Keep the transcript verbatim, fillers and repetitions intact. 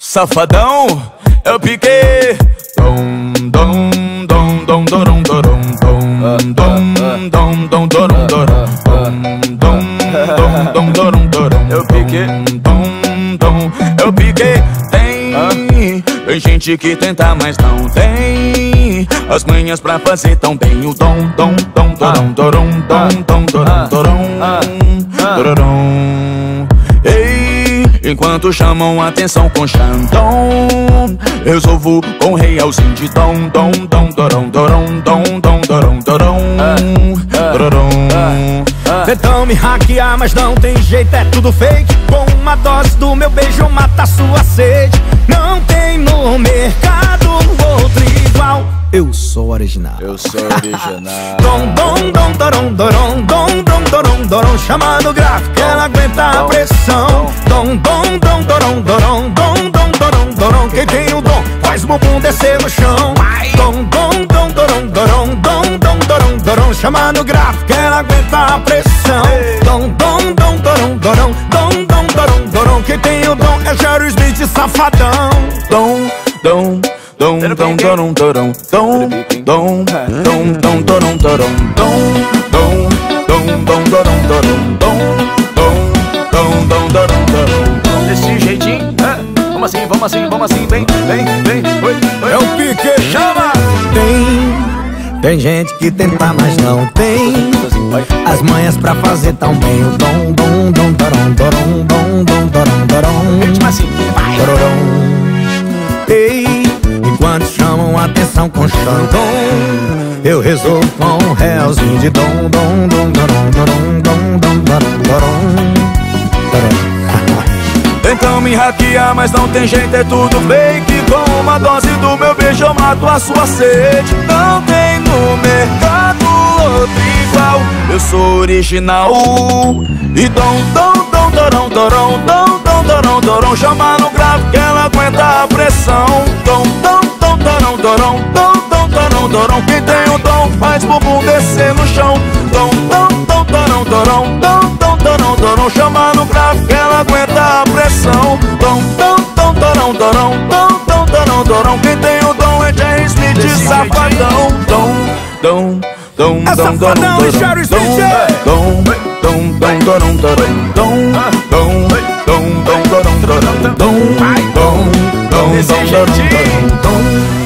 Safadão, eu piquei. Dom, dom, dom, dom, dorom, dorom, dom, dom, dom, dom, dorom, dorom, dom, dom, dom, dorom, dorom. Eu piquei. Dom, dom, eu piquei. Tem, tem gente que tenta, mas não tem as manhas pra fazer tão bem o dom, dom, dom, dorom, dorom, dom, dom, dorom, dorom, dorom. Ei, enquanto chamam a atenção com Xandão, resolvo com realzinho de dom, dom, dom, dorom, dorom, dom, dom, dorom, dorom, dorom. Tentam me hackear, mas não tem jeito, é tudo fake. Com uma dose do meu beijo mata a sua sede. Não tem no mercado outro igual. Eu sou original. Eu sou original. Dom, dom, dom, dorom, dorom, dom, dom, dorom, dorom. Chamando gráfico, ela aguenta a pressão. Dom, dom, dom, dorom, dorom, dom, dom, dorom, dorom. Quem tem o dom faz o bumbum descer no chão. Dom, dom, dom, dorom, dorom, dom, dom, dorom, dorom. Chamando gráfico, ela aguenta a pressão. Dom, dom, dom, dorom, dorom, dom, dom, dorom, dorom. Quem tem o dom é Jerry Smith, safadão. Dom, dom, dom, dom, dorom, dorom, dom, dom, dom, dom, dorom, dorom, dom, dom, dom, dom, dorom, dorom, dom, dom, dom, dom, dorom, dorom. Desse jeitinho, vamos assim, vamos assim, vamos assim, vem, vem, vem. É o pique, chama! Tem, tem gente que tenta, mas não tem as manhas pra fazer tão bem o dom, dom, dom, dorom, dorom, dom, dom, dorom, dorom, assim, vai. Ei, enquanto chamam a atenção com Xandão, eu resolvo com um realzinho de dom, dom, dom, dorom, dorom, dom, dom, dorom, dorom, dorom. Tentam me hackear, mas não tem jeito, é tudo fake. Com uma dose do meu beijo eu mato a sua sede. Não tem no mercado outro igual. Eu sou original. E dom, dom, dom, dorom, dorom, dom, dom, dorom, dorom. Chama no grave que ela aguenta a pressão. Dom, dom, dom, dorom, dorom, dom, dom, dorom, dorom. Quem tem o dom faz bumbum descer no chão. Dom, dom, dom, dorom, dorom, dom, dom, dorom, dorom. Chama no grave que ela aguenta a pressão. Dom, dom, dom, dorom, dorom, dom, dom, dorom, dorom. Quem tem o dom é Jerry Smith, safadão. Dom, dom, dom, dom, dorom, dorom, dom, dom, dom, dorom, dorom, dom, dom, dom, dom, dorom, dorom, dom, dom, dom, dom, dorom, dorom, dom.